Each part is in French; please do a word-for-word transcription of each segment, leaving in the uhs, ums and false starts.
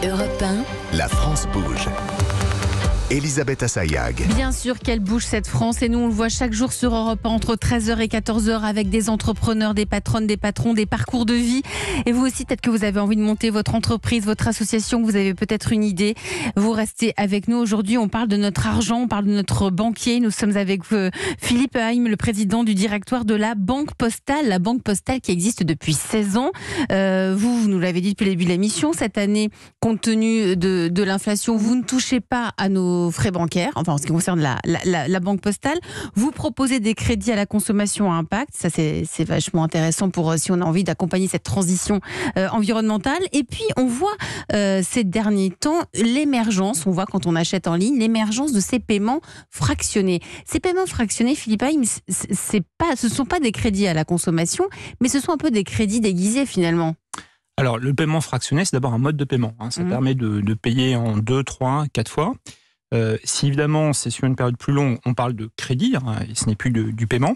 Europe un, La France bouge. Elisabeth Assayag. Bien sûr qu'elle bouge cette France et nous on le voit chaque jour sur Europe un entre treize heures et quatorze heures avec des entrepreneurs, des patronnes, des patrons, des parcours de vie. Et vous aussi, peut-être que vous avez envie de monter votre entreprise, votre association, vous avez peut-être une idée. Vous restez avec nous. Aujourd'hui, on parle de notre argent, on parle de notre banquier. Nous sommes avec euh, Philippe Haim, le président du directoire de la Banque Postale. La Banque Postale qui existe depuis seize ans. Euh, vous, vous nous l'avez dit depuis le début de l'émission, cette année, compte tenu de, de l'inflation, vous ne touchez pas à nos frais bancaires, enfin en ce qui concerne la, la, la, la Banque Postale. Vous proposez des crédits à la consommation à impact, ça c'est, c'est vachement intéressant pour euh, si on a envie d'accompagner cette transition euh, environnementale. Et puis on voit euh, ces derniers temps l'émergence, on voit quand on achète en ligne, l'émergence de ces paiements fractionnés. Ces paiements fractionnés, Philippe Haim, c'est pas, ce ne sont pas des crédits à la consommation, mais ce sont un peu des crédits déguisés finalement. Alors, le paiement fractionné, c'est d'abord un mode de paiement. Hein. Ça mmh. permet de, de payer en deux, trois, quatre fois. Euh, si évidemment c'est sur une période plus longue, on parle de crédit, hein, et ce n'est plus de, du paiement.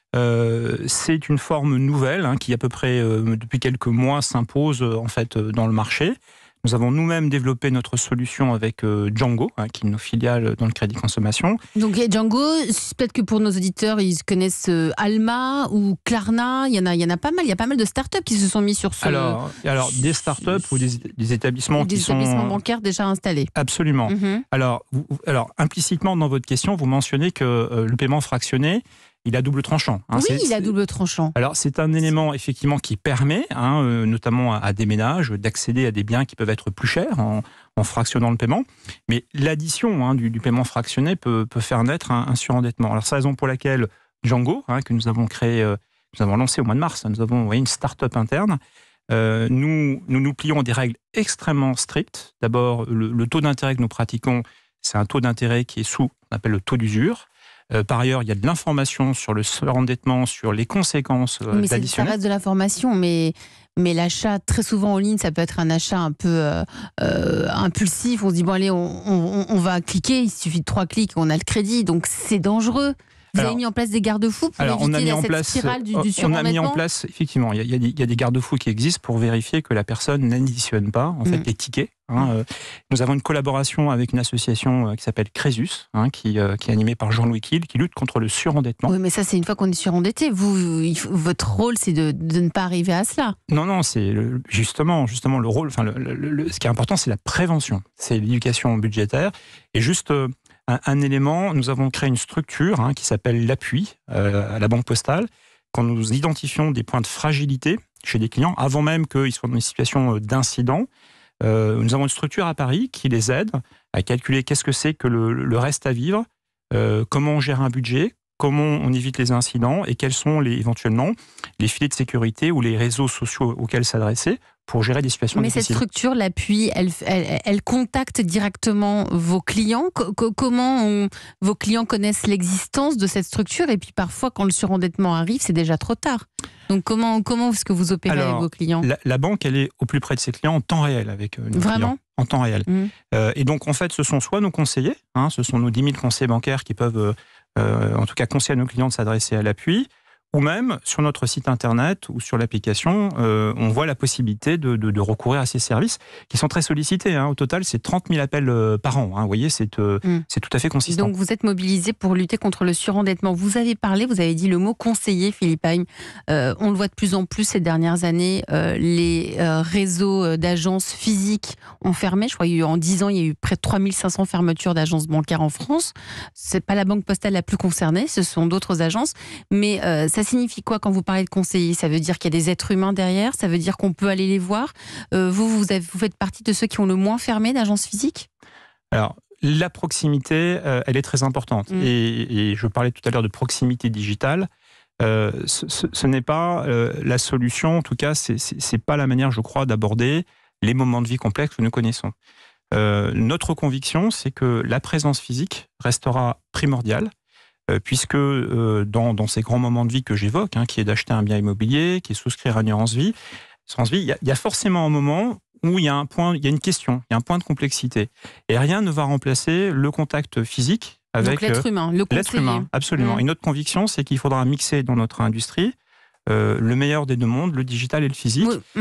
Euh, c'est une forme nouvelle hein, qui à peu près euh, depuis quelques mois s'impose euh, en fait euh, dans le marché. Nous avons nous-mêmes développé notre solution avec euh, Django, hein, qui est nos filiales dans le crédit consommation. Donc Django, peut-être que pour nos auditeurs, ils connaissent euh, Alma ou Klarna. Il y en a, il y en a pas mal. Il y a pas mal de startups qui se sont mis sur ce. Alors, alors des startups ou des, des établissements des qui établissements sont. Des établissements bancaires déjà installés. Absolument. Mm-hmm. Alors, vous, alors, implicitement dans votre question, vous mentionnez que euh, le paiement fractionné, il a double tranchant. Hein. Oui, c'est, il a double tranchant. Alors, c'est un élément effectivement qui permet, hein, euh, notamment à, à des ménages, d'accéder à des biens qui peuvent être plus chers en, en fractionnant le paiement. Mais l'addition hein, du, du paiement fractionné peut, peut faire naître un, un surendettement. Alors, c'est la raison pour laquelle Django, hein, que nous avons créé, euh, nous avons lancé au mois de mars, nous avons voyez, une start-up interne. Euh, nous, nous nous plions à des règles extrêmement strictes. D'abord, le, le taux d'intérêt que nous pratiquons, c'est un taux d'intérêt qui est sous, on appelle le taux d'usure. Euh, par ailleurs, il y a de l'information sur le surendettement, sur les conséquences euh, mais d'addition. Ça reste de l'information, mais, mais l'achat, très souvent en ligne, ça peut être un achat un peu euh, euh, impulsif. On se dit, bon allez, on, on, on va cliquer, il suffit de trois clics, on a le crédit, donc c'est dangereux. Vous alors, avez mis en place des garde-fous pour alors, éviter on a mis la, en cette place, spirale du, du on a mis en surendettement. place, effectivement, il y, y, y a des garde-fous qui existent pour vérifier que la personne n'additionne pas en mmh. fait, les tickets. Hein, euh, nous avons une collaboration avec une association euh, qui s'appelle Crésus, hein, qui, euh, qui est animée par Jean-Louis Kiel, qui lutte contre le surendettement. Oui, mais ça, c'est une fois qu'on est surendetté. Vous, il, votre rôle, c'est de, de ne pas arriver à cela. Non, non, c'est le, justement, justement le rôle. Enfin, le, le, le, ce qui est important, c'est la prévention, c'est l'éducation budgétaire. Et juste euh, un, un élément, nous avons créé une structure hein, qui s'appelle l'appui euh, à la Banque Postale. Quand nous identifions des points de fragilité chez des clients, avant même qu'ils soient dans une situation d'incident. Euh, nous avons une structure à Paris qui les aide à calculer qu'est-ce que c'est que le, le reste à vivre, euh, comment on gère un budget, comment on évite les incidents et quels sont les, éventuellement les filets de sécurité ou les réseaux sociaux auxquels s'adresser pour gérer des situations Mais difficiles. Mais cette structure, l'appui, elle, elle, elle contacte directement vos clients. Co- comment on, vos clients connaissent l'existence de cette structure et puis parfois quand le surendettement arrive, c'est déjà trop tard. Donc comment, comment est-ce que vous opérez Alors, avec vos clients ? la, la banque, elle est au plus près de ses clients en temps réel avec nos Vraiment clients. En temps réel. Mmh. Euh, et donc, en fait, ce sont soit nos conseillers, hein, ce sont nos dix mille conseillers bancaires qui peuvent, euh, en tout cas, conseiller à nos clients de s'adresser à l'appui, ou même sur notre site internet ou sur l'application, euh, on voit la possibilité de, de, de recourir à ces services qui sont très sollicités. Hein. Au total, c'est trente mille appels euh, par an. Hein. Vous voyez, c'est, euh, mmh. c'est tout à fait consistant. Donc, vous êtes mobilisé pour lutter contre le surendettement. Vous avez parlé, vous avez dit le mot conseiller, Philippe Haim. Euh, on le voit de plus en plus ces dernières années. Euh, les euh, réseaux d'agences physiques ont fermé. Je crois qu'il y a eu en dix ans, il y a eu près de trois mille cinq cents fermetures d'agences bancaires en France. C'est pas la Banque Postale la plus concernée, ce sont d'autres agences. Mais euh, ça signifie quoi quand vous parlez de conseillers ? Ça veut dire qu'il y a des êtres humains derrière ? Ça veut dire qu'on peut aller les voir ? euh, Vous, vous, avez, vous faites partie de ceux qui ont le moins fermé d'agences physiques ? Alors, la proximité, euh, elle est très importante. Mmh. Et, et je parlais tout à l'heure de proximité digitale. Euh, ce, ce, ce n'est pas euh, la solution, en tout cas, c'est, c'est, c'est pas la manière, je crois, d'aborder les moments de vie complexes que nous connaissons. Euh, notre conviction, c'est que la présence physique restera primordiale. Puisque euh, dans, dans ces grands moments de vie que j'évoque, hein, qui est d'acheter un bien immobilier, qui est souscrire à une assurance vie, assurance vie, il y, y a forcément un moment où il y a un point, il y a une question, il y a un point de complexité, et rien ne va remplacer le contact physique avec Donc l'être humain, le l'être humain, absolument. Mmh. Et notre conviction, c'est qu'il faudra mixer dans notre industrie euh, le meilleur des deux mondes, le digital et le physique. Oui. Mmh.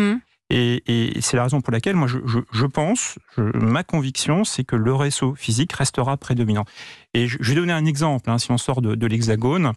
Et, et c'est la raison pour laquelle moi je, je, je pense, je, ma conviction, c'est que le réseau physique restera prédominant. Et je, je vais donner un exemple, hein, si on sort de, de l'Hexagone.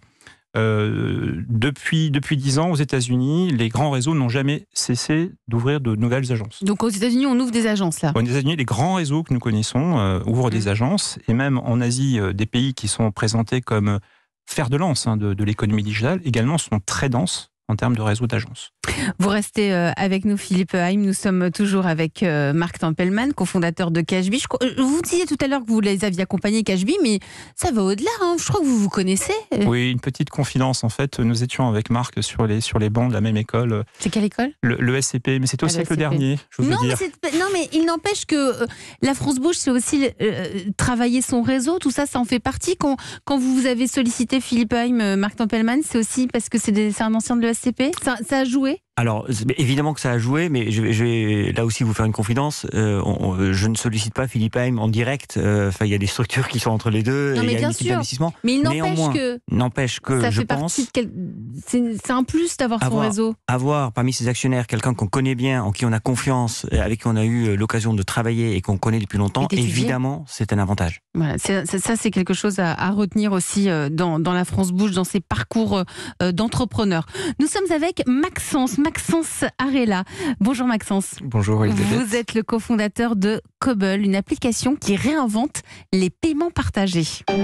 Euh, depuis depuis dix ans aux États-Unis, les grands réseaux n'ont jamais cessé d'ouvrir de nouvelles agences. Donc aux États-Unis, on ouvre des agences là. Aux États-Unis, les grands réseaux que nous connaissons euh, ouvrent mmh. des agences, et même en Asie, euh, des pays qui sont présentés comme fer de lance hein, de, de l'économie digitale également sont très denses en termes de réseau d'agences. Vous restez avec nous, Philippe Heim. Nous sommes toujours avec Marc Tempelman, cofondateur de Cashbee. Je vous disiez tout à l'heure que vous les aviez accompagnés, Cashbee, mais ça va au-delà. Hein. Je crois que vous vous connaissez. Oui, une petite confidence. En fait, nous étions avec Marc sur les, sur les bancs de la même école. C'est quelle école ? Le, le S C P, mais c'était au ah, siècle dernier, je non, veux dire. Mais non, mais il n'empêche que euh, la France Bouge, c'est aussi euh, travailler son réseau. Tout ça, ça en fait partie. Quand, quand vous avez sollicité Philippe Heim, Marc Tempelman, c'est aussi parce que c'est, des, c'est un ancien de l'E S C P ? Ça, ça a joué ? Alors, évidemment que ça a joué, mais je vais, je vais là aussi vous faire une confidence. Euh, on, je ne sollicite pas Philippe Heim en direct. Enfin, euh, il y a des structures qui sont entre les deux. Non, et mais il y a bien une équipe sûr. d'investissement. Mais il n'empêche Néanmoins, que, n'empêche que ça je fait pense. Partie de quel... c'est, c'est un plus d'avoir avoir, son réseau. Avoir parmi ses actionnaires quelqu'un qu'on connaît bien, en qui on a confiance, avec qui on a eu l'occasion de travailler et qu'on connaît depuis longtemps, évidemment, c'est un avantage. Voilà, c'est, c'est, ça, c'est quelque chose à, à retenir aussi dans, dans la France Bouge, dans ses parcours d'entrepreneurs. Nous sommes avec Maxence, Maxence Arella. Bonjour Maxence. Bonjour Elisabeth. Vous êtes le cofondateur de Cobble, une application qui réinvente les paiements partagés.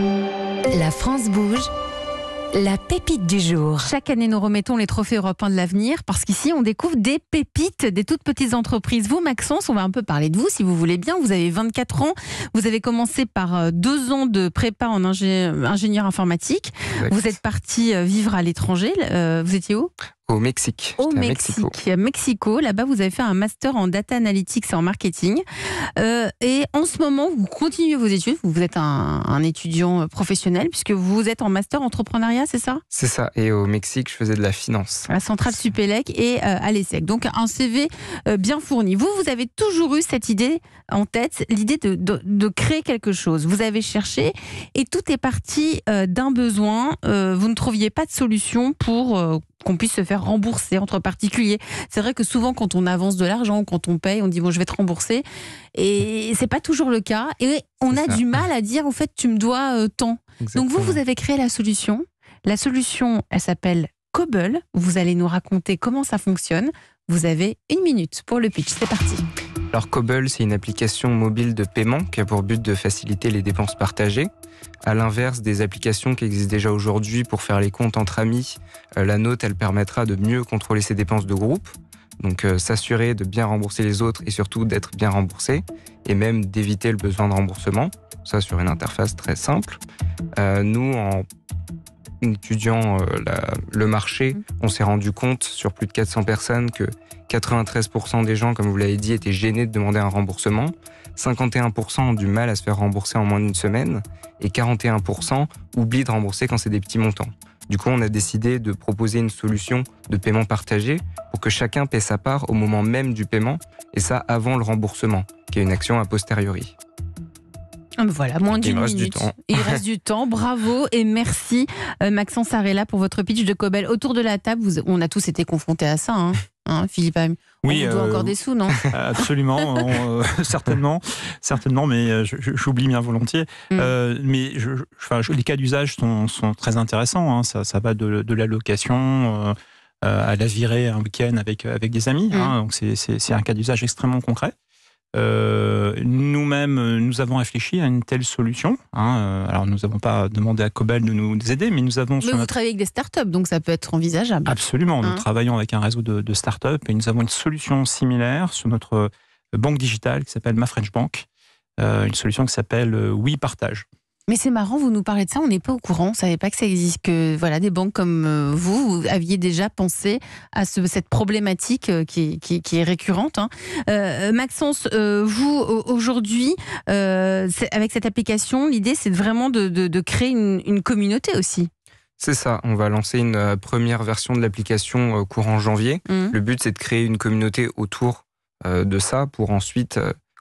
La France Bouge, la pépite du jour. Chaque année, nous remettons les trophées européens de l'avenir parce qu'ici, on découvre des pépites, des toutes petites entreprises. Vous, Maxence, on va un peu parler de vous, si vous voulez bien. Vous avez vingt-quatre ans. Vous avez commencé par deux ans de prépa en ingé... ingénieur informatique. Exact. Vous êtes parti vivre à l'étranger. Vous étiez où ? Au Mexique. Au Mexique. Mexico. Mexico. Là-bas, vous avez fait un master en data analytics et en marketing. Euh, et en ce moment, vous continuez vos études. Vous êtes un, un étudiant professionnel puisque vous êtes en master entrepreneuriat, c'est ça ? C'est ça. Et au Mexique, je faisais de la finance. À la Centrale Supélec et euh, à l'ESSEC. Donc, un C V euh, bien fourni. Vous, vous avez toujours eu cette idée en tête, l'idée de, de, de créer quelque chose. Vous avez cherché et tout est parti euh, d'un besoin. Euh, vous ne trouviez pas de solution pour... Euh, qu'on puisse se faire rembourser entre particuliers. C'est vrai que souvent, quand on avance de l'argent, quand on paye, on dit bon, je vais te rembourser. Et c'est pas toujours le cas. Et on c'est a ça. Du mal à dire, en fait, tu me dois euh, tant. Exactement. Donc vous, vous avez créé la solution. La solution, elle s'appelle Cobble. Vous allez nous raconter comment ça fonctionne. Vous avez une minute pour le pitch. C'est parti. Alors Cobble, c'est une application mobile de paiement qui a pour but de faciliter les dépenses partagées. À l'inverse des applications qui existent déjà aujourd'hui pour faire les comptes entre amis, euh, la nôtre, elle permettra de mieux contrôler ses dépenses de groupe, donc euh, s'assurer de bien rembourser les autres et surtout d'être bien remboursé, et même d'éviter le besoin de remboursement, ça sur une interface très simple. Euh, nous, en étudiant euh, la, le marché, on s'est rendu compte sur plus de quatre cents personnes que quatre-vingt-treize pour cent des gens, comme vous l'avez dit, étaient gênés de demander un remboursement. cinquante et un pour cent ont du mal à se faire rembourser en moins d'une semaine et quarante et un pour cent oublient de rembourser quand c'est des petits montants. Du coup, on a décidé de proposer une solution de paiement partagé pour que chacun paie sa part au moment même du paiement et ça avant le remboursement, qui est une action a posteriori. Voilà, moins d'une minute. Du temps. Il reste du temps. Bravo et merci euh, Maxence Arella pour votre pitch de Cobble. Autour de la table, vous, on a tous été confrontés à ça, hein, hein, Philippe Heim. On oui, vous doit euh, encore des sous, non ? Absolument, on, euh, certainement, certainement, mais euh, je, j'oublie bien volontiers. Mm. Euh, mais je, je, enfin, je, les cas d'usage sont, sont très intéressants. Hein, ça, ça va de, de l'allocation euh, à la virée un week-end avec avec des amis. Mm. Hein, donc c'est, c'est, c'est un cas d'usage extrêmement concret. Euh, nous-mêmes, nous avons réfléchi à une telle solution. Hein. Alors, nous n'avons pas demandé à Cobble de nous aider, mais nous avons... Mais vous notre... travaillez avec des startups, donc ça peut être envisageable. Absolument. Hein. Nous travaillons avec un réseau de, de startups et nous avons une solution similaire sur notre banque digitale qui s'appelle Ma French Bank. Euh, une solution qui s'appelle Oui Partage. Mais c'est marrant, vous nous parlez de ça, on n'est pas au courant, on ne savait pas que ça existe, que voilà, des banques comme vous, vous aviez déjà pensé à ce, cette problématique qui, qui, qui est récurrente. Hein. Euh, Maxence, euh, vous, aujourd'hui, euh, avec cette application, l'idée c'est vraiment de, de, de créer une, une communauté aussi. C'est ça, on va lancer une première version de l'application courant janvier. Mmh. Le but c'est de créer une communauté autour de ça pour ensuite...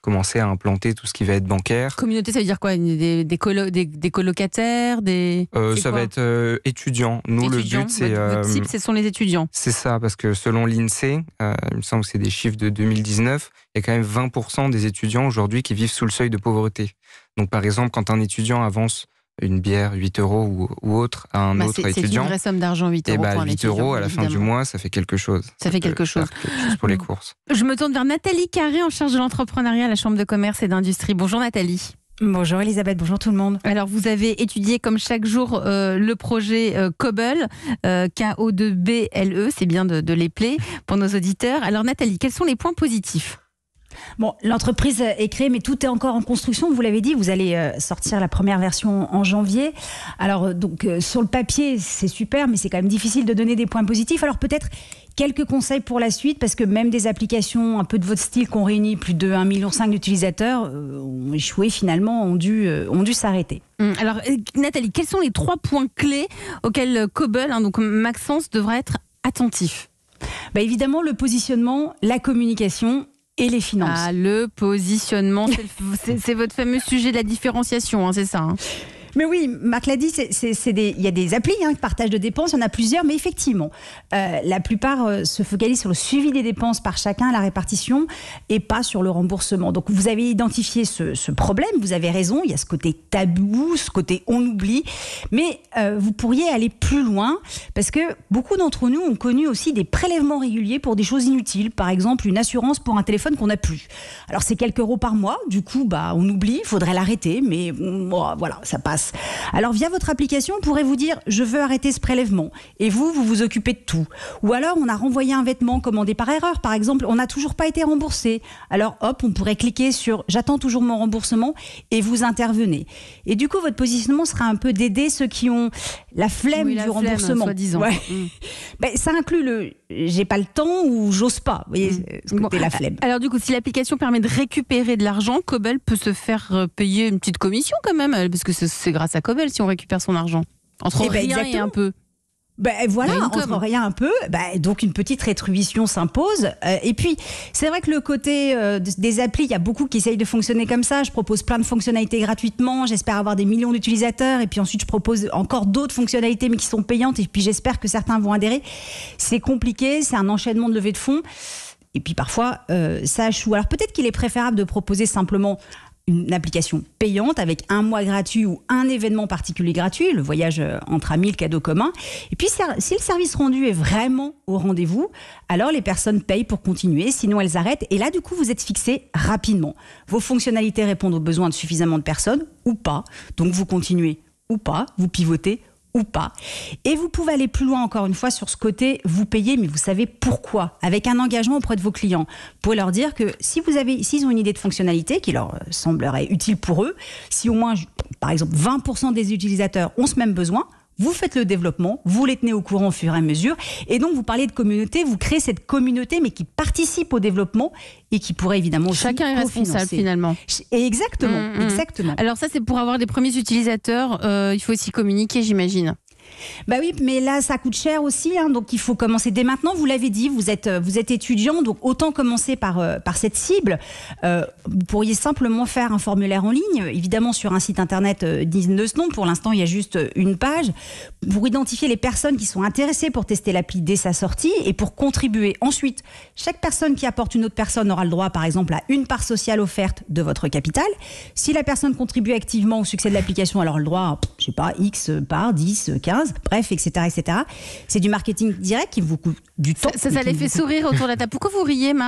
commencer à implanter tout ce qui va être bancaire. Communauté, ça veut dire quoi? Des, des, colo, des, des colocataires des... Euh, ça quoi va être euh, étudiants. Nous, étudiants. le but, c'est... Votre, euh, votre cible, ce sont les étudiants. C'est ça, parce que selon l'INSEE, euh, il me semble que c'est des chiffres de deux mille dix-neuf, il y a quand même vingt pour cent des étudiants aujourd'hui qui vivent sous le seuil de pauvreté. Donc par exemple, quand un étudiant avance une bière, huit euros ou, ou autre, à un bah, autre c'est, étudiant... C'est une vraie somme d'argent, huit euros bah, pour un huit étudiant. euros à la évidemment. fin du mois, ça fait quelque chose. Ça fait quelque chose. quelque chose pour les courses. Je me tourne vers Nathalie Carré, en charge de l'entrepreneuriat à la Chambre de commerce et d'industrie. Bonjour Nathalie. Bonjour Elisabeth, bonjour tout le monde. Alors vous avez étudié comme chaque jour euh, le projet euh, Cobble, euh, K O deux B L E, c'est bien de, de l'épeler pour nos auditeurs. Alors Nathalie, quels sont les points positifs ? Bon, l'entreprise est créée, mais tout est encore en construction. Vous l'avez dit, vous allez euh, sortir la première version en janvier. Alors, euh, donc, euh, sur le papier, c'est super, mais c'est quand même difficile de donner des points positifs. Alors, peut-être quelques conseils pour la suite, parce que même des applications un peu de votre style qui ont réuni plus de un virgule cinq million d'utilisateurs euh, ont échoué finalement, ont dû, euh, ont dû s'arrêter. Alors, euh, Nathalie, quels sont les trois points clés auxquels Cobble, hein, donc Maxence, devra être attentif ? Bah, évidemment, le positionnement, la communication et les finances. Ah, le positionnement, c'est, c'est, c'est votre fameux sujet de la différenciation, hein, c'est ça hein. Mais oui, Marc l'a dit, c'est, c'est, c'est des, il y a des applis hein, de partage de dépenses, il y en a plusieurs, mais effectivement, euh, la plupart euh, se focalisent sur le suivi des dépenses par chacun, la répartition, et pas sur le remboursement. Donc vous avez identifié ce, ce problème, vous avez raison, il y a ce côté tabou, ce côté on oublie, mais euh, vous pourriez aller plus loin, parce que beaucoup d'entre nous ont connu aussi des prélèvements réguliers pour des choses inutiles, par exemple une assurance pour un téléphone qu'on n'a plus. Alors c'est quelques euros par mois, du coup bah, on oublie, il faudrait l'arrêter, mais bon, voilà, ça passe. Alors via votre application, on pourrait vous dire je veux arrêter ce prélèvement et vous, vous vous occupez de tout. Ou alors on a renvoyé un vêtement commandé par erreur, par exemple, on n'a toujours pas été remboursé. Alors hop, on pourrait cliquer sur j'attends toujours mon remboursement et vous intervenez. Et du coup, votre positionnement sera un peu d'aider ceux qui ont la flemme oui, du la flemme, remboursement. Soi-disant. Ouais. Mmh. Ben, ça inclut le j'ai pas le temps ou j'ose pas. Vous voyez, mmh. ce côté bon, la flemme. Alors du coup, si l'application permet de récupérer de l'argent, Cobble peut se faire payer une petite commission quand même, parce que c'est, c'est grâce à Cobble si on récupère son argent. Entre eh ben, rien exactement. et un peu. Ben voilà, entre entre rien un peu, ben, donc une petite rétribution s'impose. Euh, et puis, c'est vrai que le côté euh, des applis, il y a beaucoup qui essayent de fonctionner comme ça. Je propose plein de fonctionnalités gratuitement, j'espère avoir des millions d'utilisateurs. Et puis ensuite, je propose encore d'autres fonctionnalités, mais qui sont payantes. Et puis, j'espère que certains vont adhérer. C'est compliqué, c'est un enchaînement de levée de fonds. Et puis, parfois, euh, ça échoue. Alors, peut-être qu'il est préférable de proposer simplement une application payante avec un mois gratuit ou un événement particulier gratuit, le voyage entre amis, le cadeau commun. Et puis, si le service rendu est vraiment au rendez-vous, alors les personnes payent pour continuer, sinon elles arrêtent. Et là, du coup, vous êtes fixé rapidement. Vos fonctionnalités répondent aux besoins de suffisamment de personnes ou pas. Donc, vous continuez ou pas, vous pivotez ou pas. Et vous pouvez aller plus loin encore une fois sur ce côté, vous payez, mais vous savez pourquoi, avec un engagement auprès de vos clients. Vous pouvez leur dire que si vous avez, s'ils ont une idée de fonctionnalité qui leur semblerait utile pour eux, si au moins, par exemple, vingt pour cent des utilisateurs ont ce même besoin, vous faites le développement, vous les tenez au courant au fur et à mesure. Et donc, vous parlez de communauté, vous créez cette communauté, mais qui participe au développement et qui pourrait évidemment aussi chacun est responsable finalement. Exactement, mmh, mmh. exactement. Alors ça, c'est pour avoir des premiers utilisateurs, euh, il faut aussi communiquer, j'imagine. Bah oui, mais là, ça coûte cher aussi, hein, donc il faut commencer dès maintenant. Vous l'avez dit, vous êtes, vous êtes étudiant, donc autant commencer par, euh, par cette cible. Euh, vous pourriez simplement faire un formulaire en ligne, évidemment sur un site internet euh, digne de ce nom. Pour l'instant, il y a juste une page pour identifier les personnes qui sont intéressées pour tester l'appli dès sa sortie et pour contribuer. Ensuite, chaque personne qui apporte une autre personne aura le droit, par exemple, à une part sociale offerte de votre capital. Si la personne contribue activement au succès de l'application, alors le droit à, je sais pas, X par dix, quinze, bref, et cetera, et cetera. C'est du marketing direct qui vous coûte du temps. Ça, ça, ça les fait coûte... sourire autour de la table. Pourquoi vous riez, Marc ?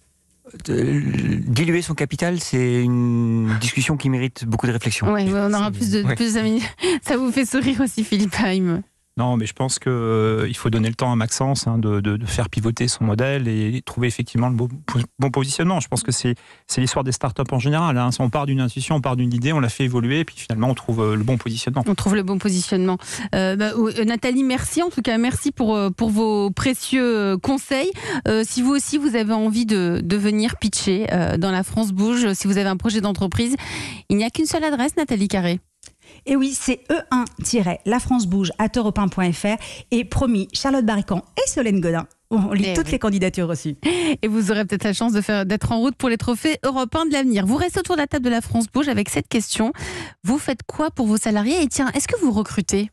Euh, diluer son capital, c'est une discussion qui mérite beaucoup de réflexion. Oui, ouais, on aura plus de, ouais. plus d'amis. Ça vous fait sourire aussi, Philippe Haim ? Non, mais je pense qu'il euh, faut donner le temps à Maxence hein, de, de, de faire pivoter son modèle et trouver effectivement le bon, bon positionnement. Je pense que c'est, c'est l'histoire des startups en général. Hein. On part d'une intuition, on part d'une idée, on la fait évoluer, et puis finalement on trouve euh, le bon positionnement. On trouve le bon positionnement. Euh, bah, euh, Nathalie, merci en tout cas, merci pour, pour vos précieux conseils. Euh, si vous aussi vous avez envie de, de venir pitcher euh, dans la France Bouge, si vous avez un projet d'entreprise, il n'y a qu'une seule adresse, Nathalie Carré. Et oui, c'est e un tiret la france bouge arobase europe un point f r et promis, Charlotte Barrican et Solène Godin On lit Eh toutes oui. les candidatures reçues. Et vous aurez peut-être la chance de faire, d'être en route pour les trophées européens de l'avenir. Vous restez autour de la table de la France Bouge avec cette question. Vous faites quoi pour vos salariés? Et tiens, est-ce que vous recrutez?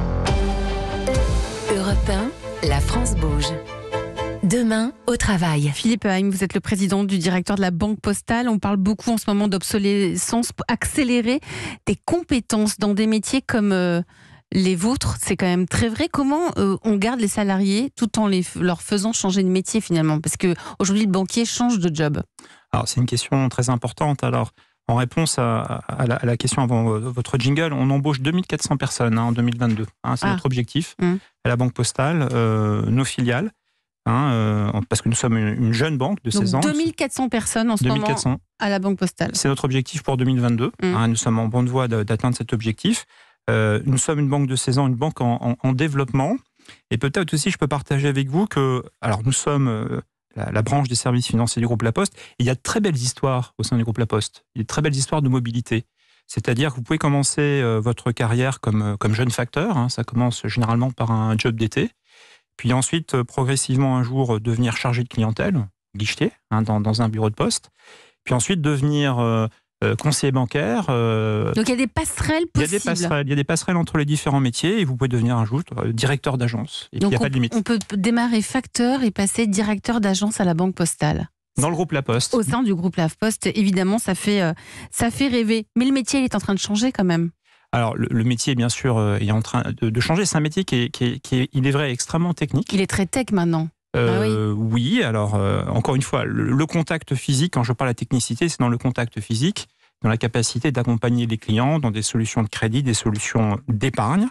Europe un, la France bouge. Demain, au travail. Philippe Haim, vous êtes le président du directeur de la Banque Postale. On parle beaucoup en ce moment d'obsolescence accélérée des compétences dans des métiers comme euh, les vôtres. C'est quand même très vrai. Comment euh, on garde les salariés tout en les, leur faisant changer de métier finalement? Parce qu'aujourd'hui, le banquier change de job. Alors, c'est une question très importante. Alors, en réponse à, à, la, à la question avant votre jingle, on embauche deux mille quatre cents personnes hein, en deux mille vingt-deux. Hein, c'est Ah. notre objectif Mmh. à la Banque Postale, euh, nos filiales, hein, euh, parce que nous sommes une, une jeune banque de Donc seize ans. deux mille quatre cents personnes en ce deux mille moment quatre cents. à la Banque Postale. C'est notre objectif pour deux mille vingt-deux. Mmh. Hein, nous sommes en bonne voie de- d'atteindre cet objectif. Euh, nous sommes une banque de seize ans, une banque en, en- en développement. Et peut-être aussi, je peux partager avec vous que, alors nous sommes euh, la, la branche des services financiers du groupe La Poste. Et il y a de très belles histoires au sein du groupe La Poste. Il y a de très belles histoires de mobilité. C'est-à-dire que vous pouvez commencer euh, votre carrière comme, euh, comme jeune facteur. Hein, ça commence généralement par un job d'été. Puis ensuite, euh, progressivement, un jour, euh, devenir chargé de clientèle, guichetier, hein, dans, dans un bureau de poste. Puis ensuite, devenir euh, euh, conseiller bancaire. euh, Donc il y a des passerelles il y a possibles. des passerelles, il y a des passerelles entre les différents métiers et vous pouvez devenir un jour euh, directeur d'agence. Et puis, il Donc n'y a on, pas de limite. on peut démarrer facteur et passer directeur d'agence à la Banque Postale. Dans le groupe La Poste. Au sein du groupe La Poste, évidemment, ça fait, euh, ça fait rêver. Mais le métier, il est en train de changer quand même. Alors, le, le métier, bien sûr, euh, est en train de, de changer. C'est un métier qui est, qui est- qui est, il est vrai, extrêmement technique. Il est très tech maintenant. Euh, oui. alors, euh, encore une fois, le, le contact physique, quand je parle de la technicité, c'est dans le contact physique, dans la capacité d'accompagner les clients dans des solutions de crédit, des solutions d'épargne.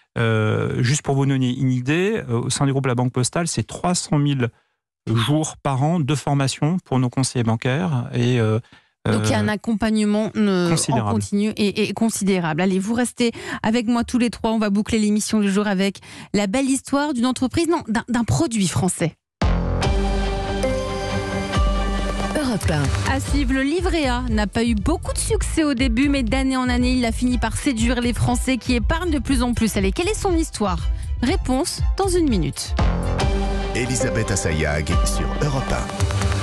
Euh, juste pour vous donner une idée, euh, au sein du groupe La Banque Postale, c'est trois cent mille jours par an de formation pour nos conseillers bancaires. Et, euh, Donc il y a un euh, accompagnement euh, en considérable. continu et, et considérable. Allez, vous restez avec moi tous les trois. On va boucler l'émission du jour avec la belle histoire d'une entreprise, non, d'un, d'un produit français. Europe un. À suivre, le livret A n'a pas eu beaucoup de succès au début, mais d'année en année, il a fini par séduire les Français qui épargnent de plus en plus. Allez, quelle est son histoire? Réponse dans une minute. Elisabeth Assayag sur Europe un.